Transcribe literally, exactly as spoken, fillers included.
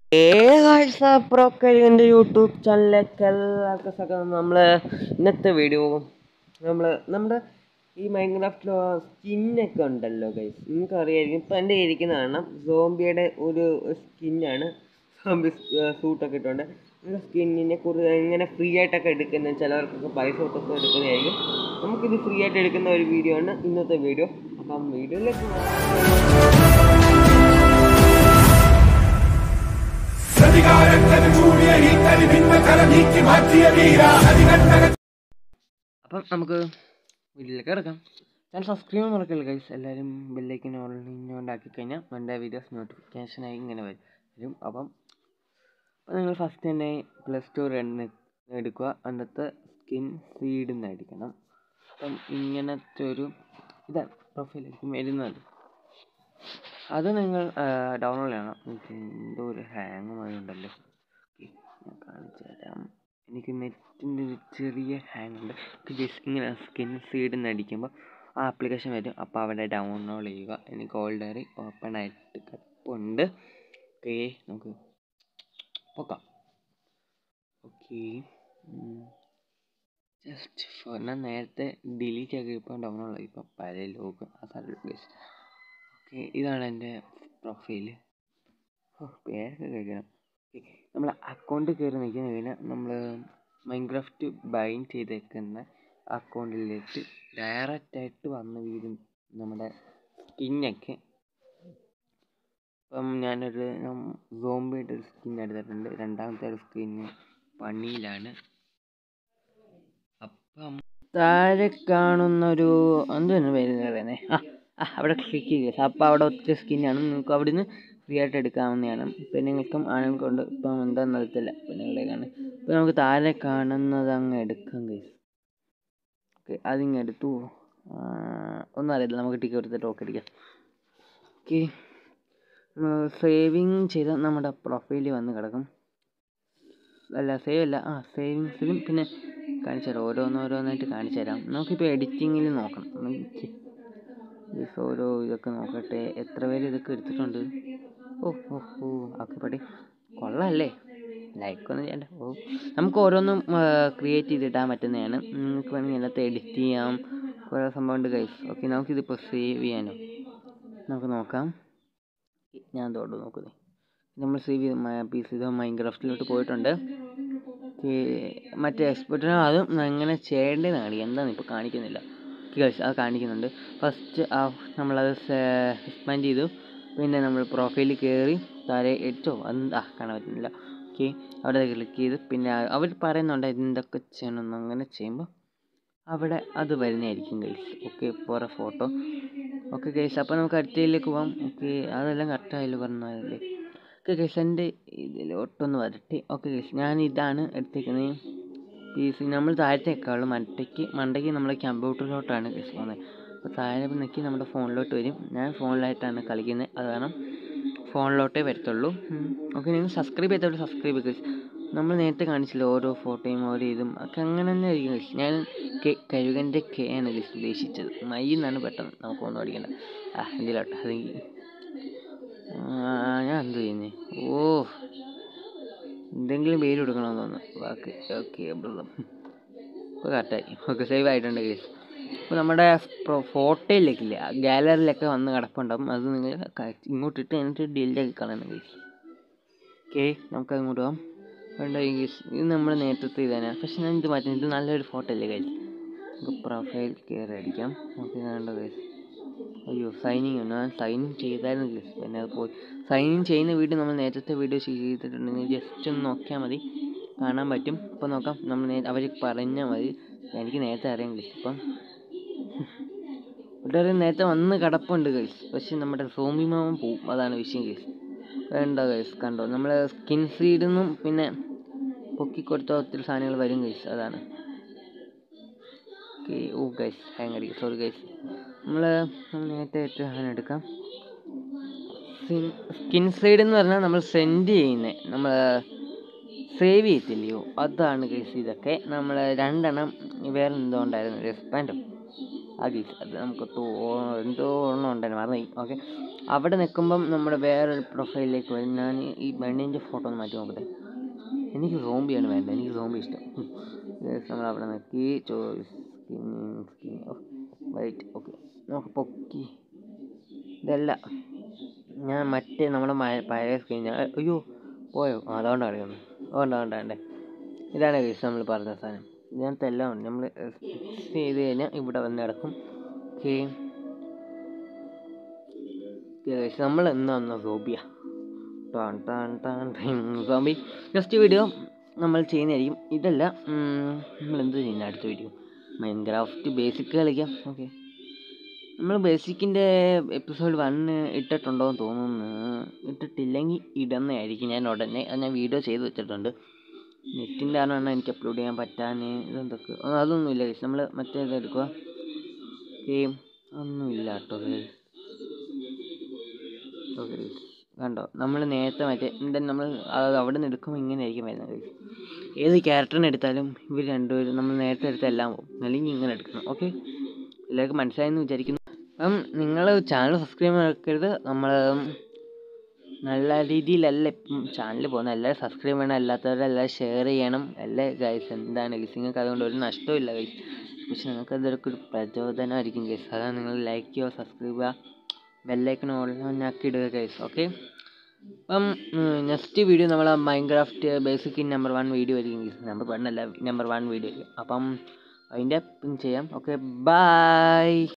ഏഴാഴ്ചപ്പുറമൊക്കെ എൻ്റെ യൂട്യൂബ് ചാനലിലേക്ക് എല്ലാവർക്കും സ്വാഗതം. നമ്മൾ ഇന്നത്തെ വീഡിയോ നമ്മൾ നമ്മുടെ ഈ മൈൻക്രാഫ്റ്റിൽ സ്കിന്നൊക്കെ ഉണ്ടല്ലോ ഗൈസ്, നിങ്ങൾക്ക് അറിയാമായിരിക്കും. ഇപ്പം എൻ്റെ ഇരിക്കുന്ന കാരണം സോംബിയുടെ ഒരു സ്കിന്നാണ്. സോംബി സൂട്ടൊക്കെ ഇട്ടുകൊണ്ട് നമ്മുടെ സ്കിന്നിനെ കൂടുതൽ എങ്ങനെ ഫ്രീ ആയിട്ടൊക്കെ എടുക്കുന്നത്, ചിലവർക്കൊക്കെ പൈസ കൊടുത്തൊക്കെ എടുക്കുന്നതായിരിക്കും. നമുക്കിത് ഫ്രീ ആയിട്ട് എടുക്കുന്ന ഒരു വീഡിയോ ആണ് ഇന്നത്തെ വീഡിയോ. അപ്പം വീഡിയോയിലേക്ക് അപ്പം നമുക്ക് വീഡിയോയിലേക്ക് കിടക്കാം. ഞാൻ സബ്സ്ക്രൈബ് മറക്കില്ല ഗൈസ്. എല്ലാവരും ബെല്ലൈക്കൻ ഓൺലൈനാക്കി കഴിഞ്ഞാൽ എൻ്റെ വീഡിയോസ് നോട്ടിഫിക്കേഷനായി ഇങ്ങനെ വരും. അപ്പം നിങ്ങൾ ഫസ്റ്റ് തന്നെ പ്ലേ സ്റ്റോർ എടുക്കുക, അതിനകത്ത് സ്കിൻ സീഡ് എന്ന് അടിക്കണം. അപ്പം ഇങ്ങനത്തെ ഒരു ഇതാണ് പ്രൊഫൈലായിരിക്കും വരുന്നത്. അത് നിങ്ങൾ ഡൗൺലോഡ് ചെയ്യണം. എന്തോ ഒരു ഹാങ്ങുമായി ഉണ്ടല്ലോ, ഞാൻ കാണിച്ചു തരാം. എനിക്ക് നെറ്റിൻ്റെ ഒരു ചെറിയ ഹാങ് ഉണ്ട്. ജസ്റ്റ് ഇങ്ങനെ സ്കിൻ സീഡ് അടിക്കുമ്പോൾ ആ ആപ്ലിക്കേഷൻ വരും. അപ്പോൾ അവിടെ ഡൗൺലോഡ് ചെയ്യുക. എനിക്ക് ഓൾറെഡി ഓപ്പൺ ആയിട്ട് കിടപ്പുണ്ട്. ഓക്കെ, നമുക്ക് പോക്കാം. ഓക്കെ, ജസ്റ്റ് ഫോർ ഞാൻ നേരത്തെ ഡിലീറ്റ് ആക്കി ഇപ്പം ഡൗൺലോഡ് ആയി. ഇപ്പം പഴയ ലോഗ് അതാണ്. ഓക്കെ, ഇതാണ് എൻ്റെ പ്രൊഫൈല്. ഓ, പേരൊക്കെ കഴിക്കണം. ഓക്കെ, നമ്മൾ അക്കൗണ്ട് കയറി നിൽക്കുന്ന കഴിഞ്ഞാൽ നമ്മൾ മൈൻക്രാഫ്റ്റ് ബൈൻ ചെയ്തേക്കുന്ന അക്കൗണ്ടിലേക്ക് ഡയറക്റ്റായിട്ട് വന്ന് വീഴും നമ്മുടെ സ്കിന്നൊക്കെ. ഇപ്പം ഞാനൊരു സോംബിയുടെ ഒരു സ്കിൻ എടുത്തിട്ടുണ്ട്. രണ്ടാമത്തെ ഒരു സ്കിന്ന് പണിയിലാണ്. അപ്പം താഴെ കാണുന്നൊരു എന്താണ് വരുന്നത്, ആ ആ അവിടെ ക്ലിക്ക് ചെയ്യുക. അപ്പോൾ അവിടെ ഒറ്റ സ്കിന്നാണ്. നിങ്ങൾക്ക് അവിടെ നിന്ന് ഫ്രീ ആയിട്ട് എടുക്കാവുന്നതാണ്. പെണ്ണുങ്ങൾക്കും ആണുങ്ങൾക്കും ഉണ്ട്. ഇപ്പം എന്താണെന്ന് അറിയത്തില്ല പെണ്ണുങ്ങളെക്കാണ്. ഇപ്പം നമുക്ക് താഴെ കാണുന്നത് അങ്ങ് എടുക്കാം ഗൈസ്. ഓക്കെ, അതിങ്ങ് എടുത്തു. ഒന്നും അറിയില്ല, നമുക്ക് ടിക്കറ്റ് എടുത്തിട്ട് ഓക്കെ അടിക്കാം. ഓക്കെ, സേവിങ് ചെയ്ത നമ്മുടെ പ്രൊഫൈലിൽ വന്ന് കിടക്കും. അല്ല, സേവ് അല്ല, ആ സേവിങ്സിലും പിന്നെ കാണിച്ചു തരാം. ഓരോന്നോരോന്നായിട്ട് കാണിച്ചു തരാം. നമുക്കിപ്പോൾ എഡിറ്റിങ്ങിൽ നോക്കണം. ഓരോ ഇതൊക്കെ നോക്കട്ടെ, എത്ര പേര് ഇതൊക്കെ എടുത്തിട്ടുണ്ട്. ഓ ഓ ഓ ഒക്കെ പടി കൊള്ളാമല്ലേ, ലൈക്കൊന്നും ചെയ്യണ്ട. ഓ, നമുക്ക് ഓരോന്നും ക്രിയേറ്റ് ചെയ്തിടാൻ പറ്റുന്നതാണ്. നിങ്ങൾക്ക് വേണമെങ്കിൽ അതിനകത്ത് എഡിറ്റ് ചെയ്യാം, കുറേ സംഭവമുണ്ട് ഗൈസ്. ഓക്കെ, നമുക്കിതിപ്പോൾ സേവ് ചെയ്യാനോ നമുക്ക് നോക്കാം. ഞാൻ തോട്ട് നോക്കുന്നത് നമ്മൾ സേവ് ചെയ്ത് പീസ് ചെയ്ത് മൈൻക്രാഫ്റ്റിലോട്ട് പോയിട്ടുണ്ട്. മറ്റേ എക്സ്പെർട്ടിനോ അതും എങ്ങനെ ചെയ്യേണ്ടതെന്ന് കാണിക്കും. എന്താണെന്ന് ഇപ്പോൾ കാണിക്കുന്നില്ല ഗൈസ്, അത് കാണിക്കുന്നുണ്ട്. ഫസ്റ്റ് ആ നമ്മളത് എക്സ്പാൻഡ് ചെയ്തു. പിന്നെ നമ്മൾ പ്രൊഫൈലിൽ കയറി താഴെ എട്ടോ എന്താ കാണാൻ പറ്റുന്നില്ല. ഓക്കെ, അവിടെ ക്ലിക്ക് ചെയ്ത് പിന്നെ അവർ പറയുന്നുണ്ട് എന്തൊക്കെ ചെയ്യണമെന്ന്. അങ്ങനെ ചെയ്യുമ്പോൾ അവിടെ അത് വരുന്നതായിരിക്കും ഗൈസ്. ഓക്കെ, പോറ ഫോട്ടോ. ഓക്കെ ഗൈസ്, അപ്പോൾ നമുക്ക് അടുത്തതിലേക്ക് പോകാം. ഓക്കെ, അതെല്ലാം കറക്റ്റായല്ലോ പറഞ്ഞാലേ. ഓക്കെ ഗൈസ്, എൻ്റെ ഇതിലോട്ടൊന്ന് വരട്ടെ. ഓക്കെ ഗൈസ്, ഞാൻ ഇതാണ് എടുത്തേക്കുന്നത് പീസ്. നമ്മൾ താഴത്തേക്കാളും മണ്ടയ്ക്ക് മണ്ടയ്ക്ക് നമ്മൾ കമ്പ്യൂട്ടറിലോട്ടാണ് ഗൈസ് പോകുന്നത്. അപ്പോൾ താഴെ നിൽക്കി നമ്മുടെ ഫോണിലോട്ട് വരും. ഞാൻ ഫോണിലായിട്ടാണ് കളിക്കുന്നത്, അത് കാരണം ഫോണിലോട്ടേ വരത്തുള്ളൂ. ഓക്കെ, നിങ്ങൾ സബ്സ്ക്രൈബ് ചെയ്തോട്ട് സബ്സ്ക്രൈബ് ഗൈസ്. നമ്മൾ നേരത്തെ കാണിച്ചില്ല ഓരോ ഫോട്ടോയും ഓരോ ഇതും ഒക്കെ അങ്ങനെ തന്നെ ആയിരിക്കും ഗൈസ്. ഞാൻ കെ കഴുകൻ്റെ കെ ആണ് ഗൈസ് ഉദ്ദേശിച്ചത്. മൈ എന്നാണ് പെട്ടെന്ന് നമുക്കൊന്നും അടിക്കണ്ട. ആ എന്തിലോട്ടെ അതെങ്കിൽ ഞാൻ എന്ത് ചെയ്യുന്നേ. ഓ, എന്തെങ്കിലും പേര് കൊടുക്കണമെന്ന് തോന്നുന്നു. ബാക്കി ഓക്കെ ബ്രദർ, ഇപ്പോൾ കറക്റ്റായി. ഓക്കെ, സേവ് ആയിട്ടുണ്ട് ഗൈസ്. അപ്പോൾ നമ്മുടെ ഫോട്ടോയിലേക്കില്ല ഗാലറിയിലൊക്കെ വന്ന് കിടപ്പുണ്ടാകും. അത് നിങ്ങൾ ഇങ്ങോട്ടിട്ട് എന്നിട്ട് ഡിലീറ്റ് ആക്കി കളയണം ഗൈസ്. ഓക്കെ, നമുക്കത് ഇങ്ങോട്ട് പോകാം. വേണ്ട ഗൈസ്, ഇത് നമ്മൾ നേരത്തെ ഇതാണ്. പക്ഷെ ഞാൻ ഇത് മാറ്റും. ഇത് നല്ലൊരു ഫോട്ടോ അല്ലേ ഗൈസ്. നമുക്ക് പ്രൊഫൈൽ കയറി അടിക്കാം. ഓക്കെ, വേണ്ട ഗൈസ്. അയ്യോ, സൈനിങ് ഉണ്ട്. ഞാൻ സൈൻ ചെയ്തായിരുന്നു ഗൈസ്. പിന്നെ അത് പോയി. സൈൻ ഇൻ ചെയ്യുന്ന വീഡിയോ നമ്മൾ നേരത്തെ വീഡിയോ ചെയ്തിട്ടുണ്ടെങ്കിൽ ജസ്റ്റ് ഒന്ന് നോക്കിയാൽ മതി, കാണാൻ പറ്റും. ഇപ്പം നോക്കാം. നമ്മൾ അവർ പറഞ്ഞാൽ മതി. എനിക്ക് നേരത്തെ അറിയാം ഗൈസ്. ഇപ്പം ഇവിടെ നേരത്തെ വന്ന് കിടപ്പുണ്ട് ഗൈസ്. പക്ഷെ നമ്മുടെ സോംബി മാമൻ പോവും, അതാണ് വിഷയം ഗൈസ്. വേണ്ട ഗൈസ്, കണ്ടോ നമ്മൾ സ്കിൻ സീഡിൽ നിന്നും പിന്നെ പൊക്കിക്കൊടുത്ത ഒത്തിരി സാധനങ്ങൾ വരും ഗൈസ്, അതാണ്. ഓക്കെ, ഓ ഗൈസ് ഹാങ് അടിക്കും, സോറി ഗൈസ്. നമ്മൾ നേരത്തെ ആയിട്ട് അങ്ങനെ എടുക്കാം. സ്കിൻ സൈഡ് എന്ന് പറഞ്ഞാൽ നമ്മൾ സെൻഡ് ചെയ്യുന്നത്, നമ്മൾ സേവ് ചെയ്യത്തില്ലയോ, അതാണ് ഗൈസ്. ഇതൊക്കെ നമ്മൾ രണ്ടെണ്ണം വേറെ എന്തോ ഉണ്ടായിരുന്നു, എക്സ്പാൻഡോ ആ ഗൈസ് അത് നമുക്ക് തോ എന്തോ ഒരെണ്ണം ഉണ്ടായിരുന്നു മറന്നു. ഓക്കെ, അവിടെ നിൽക്കുമ്പം നമ്മുടെ വേറൊരു പ്രൊഫൈലിലേക്ക് വരും. ഞാൻ ഈ പെണ്ണിൻ്റെ ഫോട്ടോ ഒന്ന് മാറ്റി നോക്കട്ടെ. എനിക്ക് സോംബിയാണ് വേണ്ടത്, എനിക്ക് സോംബി ഇഷ്ടം. നമ്മൾ അവിടെ നോക്കി ചോയ്സ് വൈറ്റ്. ഓക്കെ, നമുക്ക് പൊക്കി ഇതല്ല, ഞാൻ മറ്റേ നമ്മുടെ പഴയ സ്ക്രീൻ ഞാൻ അയ്യോ പോയോ, അതുകൊണ്ടാണ് അറിയുന്നത്. അതുകൊണ്ടാണ് വേണ്ടേ, ഇതാണ് കേസ് നമ്മൾ പറഞ്ഞ സാധനം. ഇതിനകത്ത് എല്ലാം ഉണ്ട്. നമ്മൾ ചെയ്ത് കഴിഞ്ഞാൽ ഇവിടെ വന്ന് കിടക്കും. ഓക്കെ, നമ്മൾ എന്നാ സോബിയ ടാൻ ടാൻ ടാൻ സോംബി നെക്സ്റ്റ് വീഡിയോ നമ്മൾ ചെയ്യുന്നതായിരിക്കും. ഇതല്ല, നമ്മൾ എന്ത് ചെയ്യുന്ന അടുത്ത വീഡിയോ മൈൻക്രാഫ്റ്റ് ബേസിക് കളിക്കാം. ഓക്കെ, നമ്മൾ ബേസിക്കിൻ്റെ എപ്പിസോഡ് വണ്ണ് ഇട്ടിട്ടുണ്ടോ എന്ന് തോന്നുന്നു. ഇട്ടിട്ടില്ലെങ്കിൽ ഇടുന്നതായിരിക്കും ഞാൻ ഉടനെ. അത് ഞാൻ വീഡിയോ ചെയ്ത് വെച്ചിട്ടുണ്ട്. നെറ്റിൻ്റെ കാരണമാണ് എനിക്ക് അപ്ലോഡ് ചെയ്യാൻ പറ്റാൻ. ഇതെന്തൊക്കെ അതൊന്നുമില്ല ഗൈസ്, നമ്മൾ മറ്റേത് എടുക്കുക. ഗെയിം ഒന്നുമില്ല കേട്ടോ ഗൈസ്. ഓക്കെ ഗൈസ്, കണ്ടോ നമ്മൾ നേരത്തെ മറ്റേ എന്തായാലും നമ്മൾ അത് അവിടെ നിന്ന് എടുക്കുമ്പോൾ ഇങ്ങനെ ആയിരിക്കും വരുന്നത് ഗൈസ്. ഏത് ക്യാരക്ടറിനെ എടുത്താലും ഇവർ രണ്ടുപേരും നമ്മൾ നേരത്തെ എടുത്ത എല്ലാം പോകും, അല്ലെങ്കിൽ ഇങ്ങനെ എടുക്കണം. ഓക്കെ, എല്ലാവർക്കും മനസ്സിലായെന്ന് വിചാരിക്കുന്നു. അപ്പം നിങ്ങൾ ചാനൽ സബ്സ്ക്രൈബ് മറക്കരുത്. നമ്മൾ നല്ല രീതിയിലല്ല ഇപ്പം ചാനൽ പോകുന്നത്. എല്ലാവരും സബ്സ്ക്രൈബ് ചെയ്യണം, അല്ലാത്തവരെല്ലാം ഷെയർ ചെയ്യണം. അല്ലേ ഗൈസ്, എന്താണ് ഗൈസ്, നിങ്ങൾക്ക് അതുകൊണ്ട് ഒരു നഷ്ടമില്ല ഗൈസ്. പക്ഷെ നിങ്ങൾക്ക് അതൊക്കെ ഒരു പ്രചോദനമായിരിക്കും ഗൈസ്. അതാണ് നിങ്ങൾ ലൈക്ക് ചെയ്യുക, സബ്സ്ക്രൈബ് ചെയ്യുക, ബെല്ലൈക്കൺ ഓൺ ആക്കി ഇടുക ഗൈസ്. ഓക്കെ, അപ്പം നെക്സ്റ്റ് വീഡിയോ നമ്മൾ Minecraft basic number one video ആയിരിക്കും ഗൈസ്. നമ്പർ വൺ അല്ല, നമ്പർ വൺ വീഡിയോ ആയിരിക്കും. അപ്പം അതിൻ്റെ ചെയ്യാം. Okay, by.